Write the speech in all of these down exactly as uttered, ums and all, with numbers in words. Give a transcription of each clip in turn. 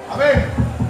Amén.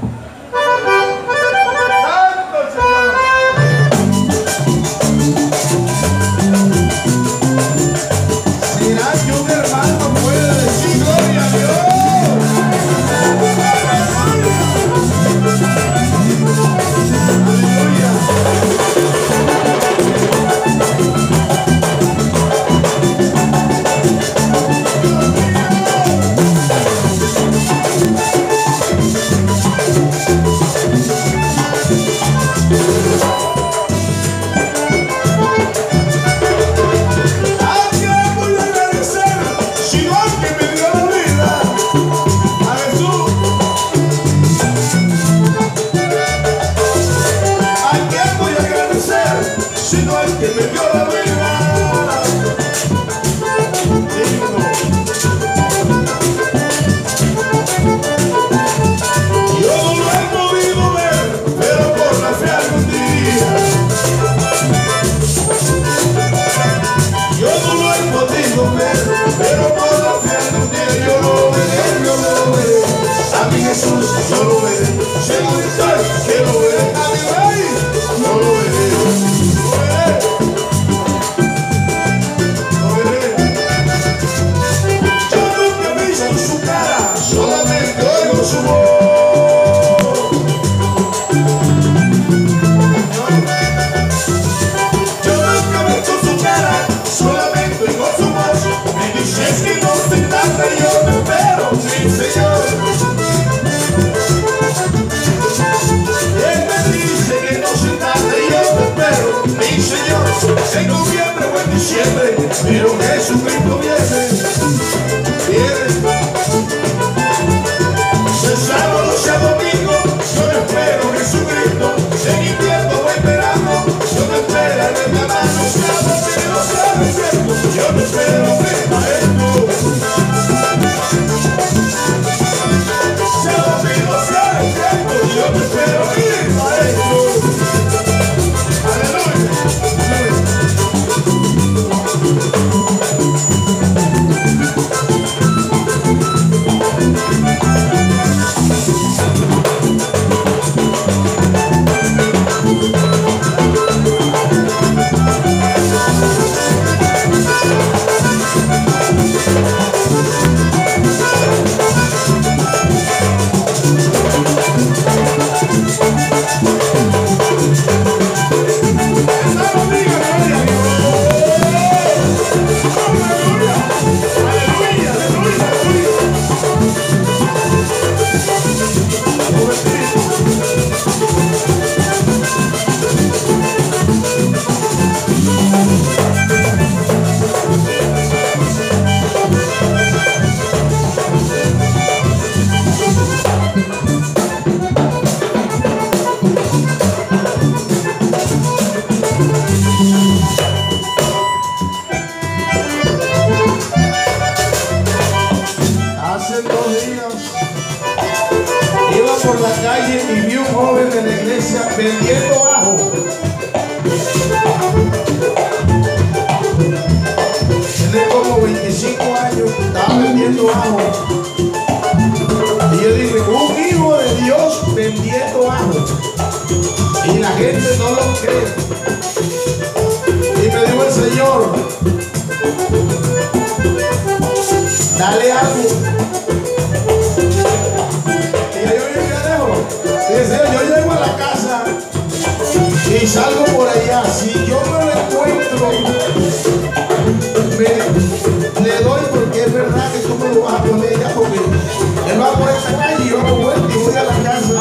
Pero Jesucristo viene, viene. Sea sábado, sea domingo, yo no espero Jesucristo. En invierno o en verano, yo no espero en mi mano. Sea domingo, sea desierto, yo no espero mi maestro. Sea domingo, sea desierto, yo no espero mi maestro. Por la calle y vi un joven de la iglesia vendiendo ajo. Tiene como veinticinco años, estaba vendiendo ajo. Y yo dije, un hijo de Dios vendiendo ajo. Y la gente no lo cree. Y me dijo el Señor, dale algo. Yo llego a la casa y salgo por allá. Si yo no lo encuentro, me, le doy, porque es verdad que tú me lo vas a poner ya, porque él va por esta calle y yo me vuelvo y voy a la casa.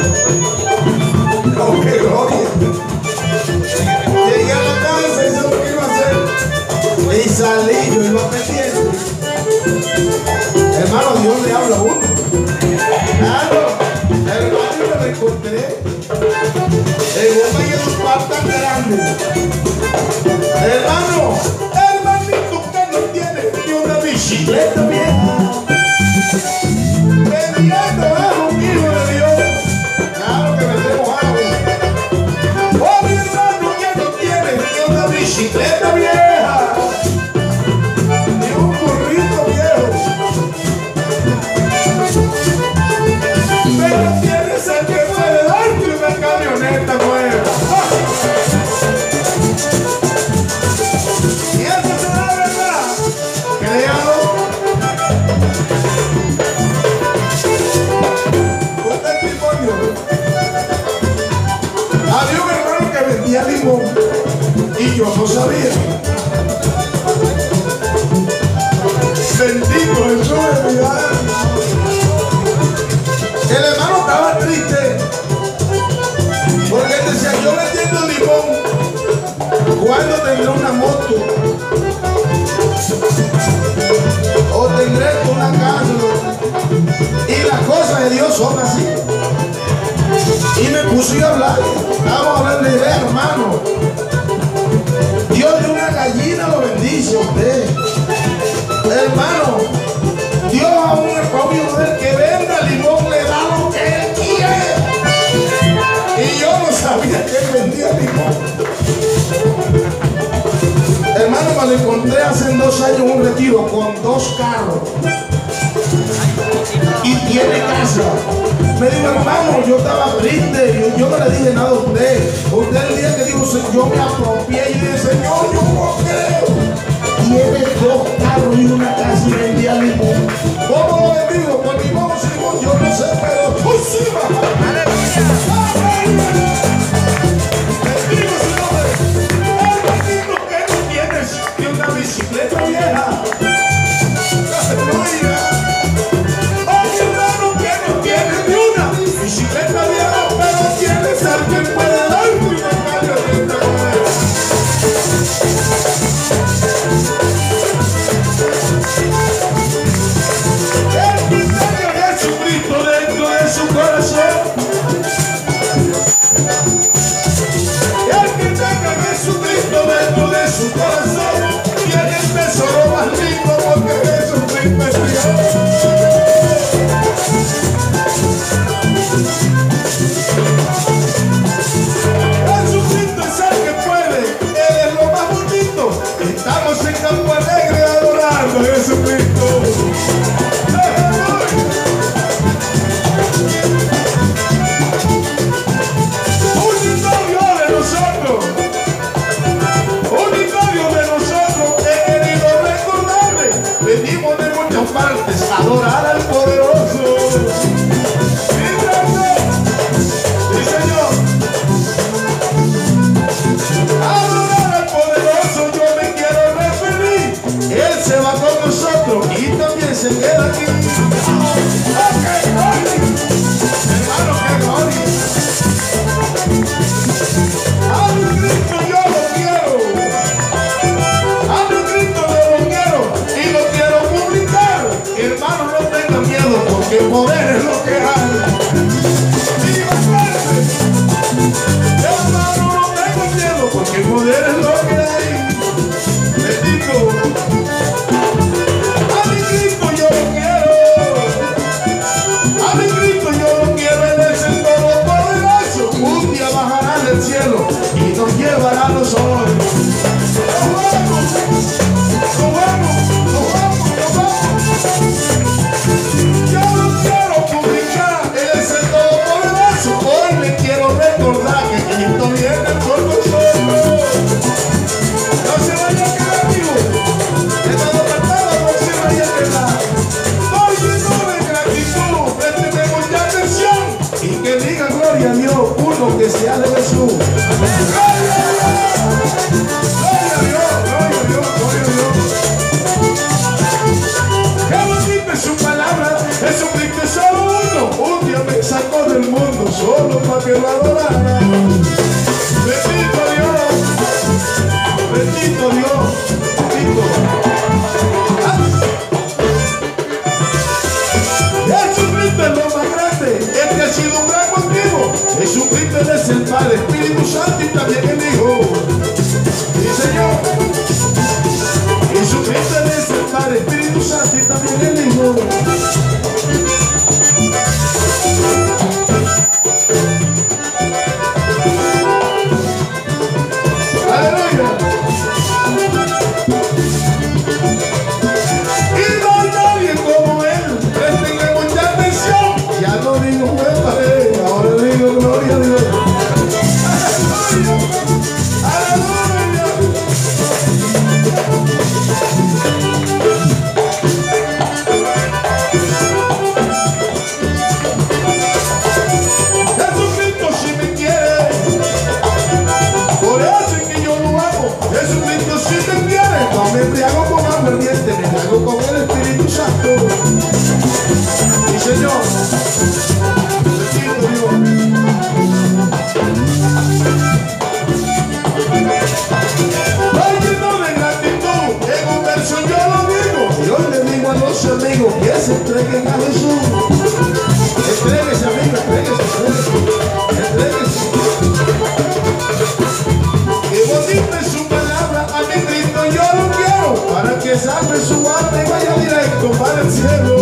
¡Oh, qué gloria! Llegué a la casa y sé lo que iba a hacer. Y salí, yo iba pendiente. Hermano, Dios le habla a uno. Claro. Hermano, me encontré en un paquete tan grande. Hermano, hermanito, usted no tiene ni una bicicleta vieja. Vendiendo ajo, hijo de Dios. Claro que vendemos ajo. Oh, mi hermano, que no tiene ni una bicicleta vieja, ni un burrito viejo. no sabía. Bendito Jesús de mi alma. El hermano estaba triste porque él decía, yo vendiendo limón, ¿cuándo tendré una moto? O tendré una casa. Y las cosas de Dios son así. Y me puse a hablar. Estábamos hablando de idea, hermano. Dios de una gallina lo bendice a usted. Hermano, Dios a un propio mujer que venda limón le da lo que él quiere. Y yo no sabía que él vendía limón. Hermano, me lo encontré hace dos años en un retiro con dos carros. Y tiene casa. Me dijo, hermano, yo estaba triste, yo, yo no le dije nada a usted. Usted el día que dijo, yo me apropié y dije, Señor, yo no creo. Tiene dos carros y una casa y vendía limón. ¿Cómo lo bendigo? Con limón o sin limón, yo no sé, pero ¡uy, sí, va! ¡Aleluya! Bendigo su nombre. El bendigo que no tienes de una bicicleta vieja. ¡Aleluya! Bicicleta vieja, pero tienes al que puede dar una camioneta nueva. El que tenga a Jesucristo dentro de su corazón. El que tenga a Jesucristo dentro de su corazón tiene el tesoro más lindo porque Jesucristo es Dios. Jesucristo es el que puede, Él es lo más bonito. Estamos en Campo Alegre adorando a Jesucristo. Unitorio de nosotros, unitorio de nosotros, he querido recordarle. Venimos de muchas partes a adorar al poderoso. Y también se queda aquí. ¡Oh, qué gloria! Hermano, qué gloria. A mi Cristo yo lo quiero. A mi Cristo yo lo quiero. Y lo quiero publicar. Hermano, no tenga miedo porque el poder es lo que hay. ¡Viva fuerte! Hermano, no tenga miedo porque el poder es lo que hay. Bendito. Cielo y nos llevará a los hombres. Nos vamos, nos vamos, nos vamos, nos vamos. Yo no quiero publicar, Él es el Todopoderoso. Hoy le quiero recordar que Cristo viene por nosotros. No se vaya a quedar vivo. Hermano cantado, no se vaya a quedar. Estoy lleno de gratitud. Présteme mucha atención y que diga gloria a Dios. Uno que sea de Jesús. ¡Gloria a Dios! ¡Gloria a Dios! ¡Gloria a Dios! ¡Gloria a Dios! ¡Qué bonita es su palabra! Jesucristo es solo uno. Un día me sacó del mundo solo para que lo adorara. Bendito Dios. Bendito Dios. Bendito. Jesucristo es lo más grande. Este ha sido un gran motivo. Jesucristo es el Padre, Espíritu Santo y también el Hijo. Sí, Señor. Jesucristo es el Padre, Espíritu Santo y también el Hijo. Bendito Dios. Ay, lleno de gratitud, en un verso yo lo digo. Yo le digo a los amigos que se entreguen a Jesús. Entréguese, amigo, entréguese, entréguese, entréguese. Qué bonita es su palabra, a mi Cristo yo lo quiero, para que salve su alma y vaya directo para el cielo.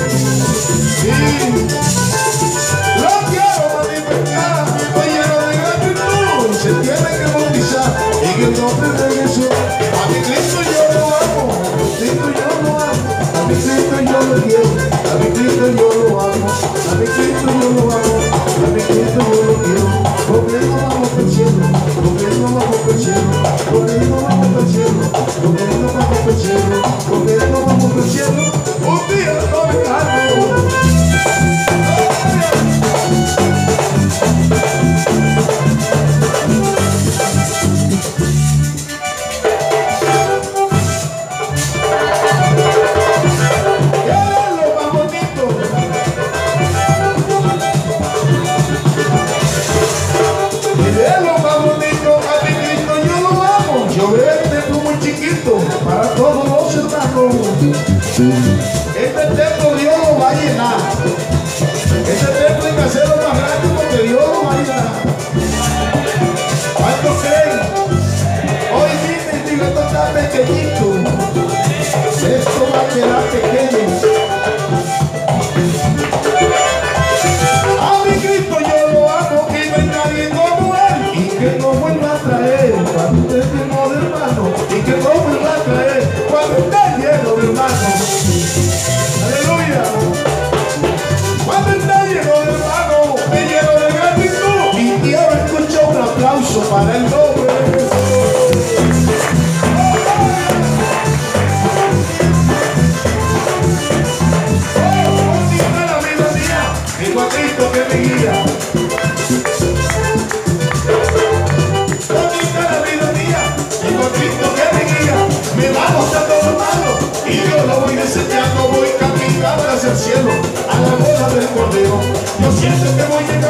Sí, lo quiero manifestar, estoy lleno de gratitud, se tiene que bautizar en el nombre de Jesús. A mi Cristo yo lo amo, a mi Cristo yo lo amo, a mi Cristo yo lo quiero, a mi Cristo yo lo amo, a mi Cristo yo lo amo, a mi Cristo yo lo quiero. Con él no vamos al cielo, con él no vamos al cielo, con él no vamos al cielo, con él no vamos al cielo, con él no vamos al cielo. Un día no dejarlo. Para todos los hermanos, este templo Dios lo va a llenar. Este templo hay que hacerlo más grande porque Dios lo va a llenar. ¿Cuántos creen? Hoy vine y digo, esto está pequeñito, esto va a quedar pequeño. A mi Cristo yo lo amo y no hay nadie como él, y que no vuelva a traer cuando usted lleno de hermanos, y que no vuelva a traer cuando esté lleno de hermanos. Aleluya. Cuando esté lleno de hermanos, me lleno de gratitud, y quiero escuchar un aplauso para el nombre de Jesús. Oh, continúa la vida mía, digo a Cristo que me guía. Me va mostrando los manos y yo lo voy enseñando, voy caminando hacia el cielo, a la boda del Cordero. Yo siento que voy a